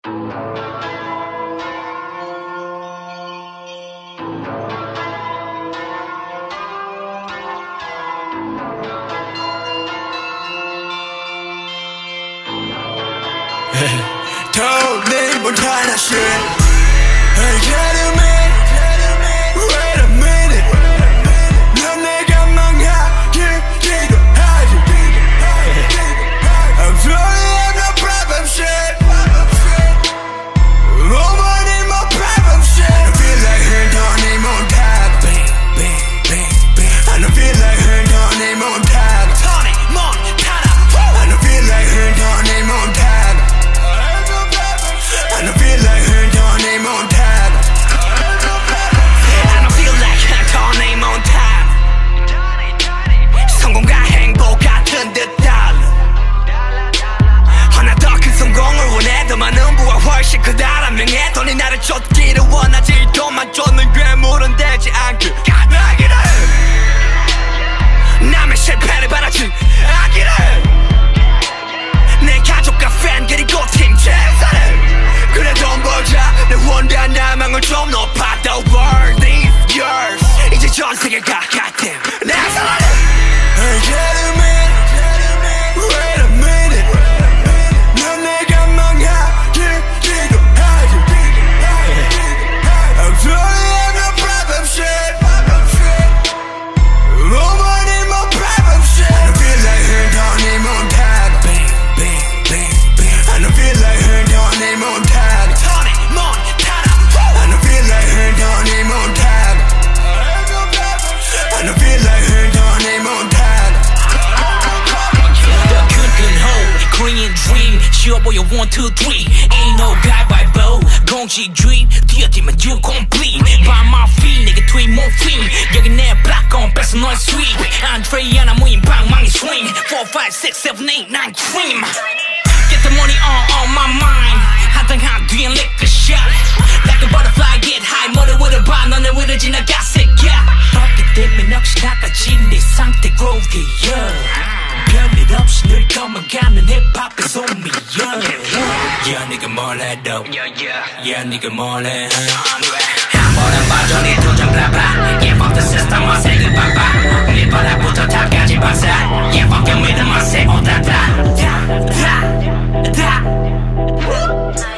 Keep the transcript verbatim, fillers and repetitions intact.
Told me one time I should. Hey, kidding me? Wait a minute. 넌 내가 망하기도 하지. I'm sorry, I'm no problem shit. Woman in my problem shit. I feel like her don't need more time. Bang, bang, bang, bang. I don't feel like her don't need more time. Tony Montana. I don't feel like her don't need more time. I don't feel like her don't need more time. I don't feel like her don't need more time. 성공과 행복 같은 듯 달라. 하나 더 큰 성공을 원해. 더 많은 부와 훨씬 크다란 명예. 돈이 나를 쫓기를 원하지. 돈만 쫓는 괴물은 되지 않길 가능하기를. 남의 실패를 바라지 않기를. 내 가족과 팬 그리고 팀 최선을. 그래 돈 벌자. 내 원대한 야망을 좀 높아. The world is yours. 이제 전 세계가 goddamn 내 사랑을. Hey, kidding me? Wait a minute. 넌 내가 망하기도 하지. I'm sorry, I'm no problem shit. Woman in my problem shit. I don't feel like her don't need more time. Bang, bang, bang, bang. I don't feel like her don't need more time. Tony Montana. I don't feel like her don't need more time. I don't feel like her don't need more time. The couldn't hold Korean dream 쉬워 보여 one two three ain't no guy by bow 공식 dream 뛰어들면 you complete by my feet 내게 트윈 morphine 여기 내 black on 뺏어 너의 sweet Andrea 모임 방망이 swing four five six seven eight nine cream get the money on on my mind 한탕한 뒤엔 lick a shot like a butterfly get high 머리 위로 봐 너네 위로 지나갔어 yeah 어떻게 되면 역시 나까지 네 상태 groovy yeah 별일 없이 늘 검어가는 힙합의 소미 yeah yeah 네가 뭘 해도 yeah yeah yeah 네가 뭘 해 한 번은 봐줘 네 도전 블라블라 yeah fuck the system I say goodbye bye 밑바닥부터 탑까지 박사 yeah fuck your rhythm I say oh da da da da da